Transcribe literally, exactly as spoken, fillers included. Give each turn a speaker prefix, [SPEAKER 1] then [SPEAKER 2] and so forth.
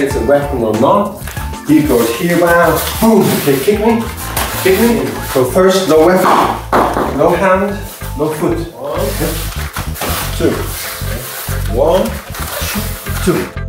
[SPEAKER 1] it's a weapon or not. He goes here, wow, boom, okay, kick me, kick me. So first, no weapon, no hand, no foot. One, two. One, two.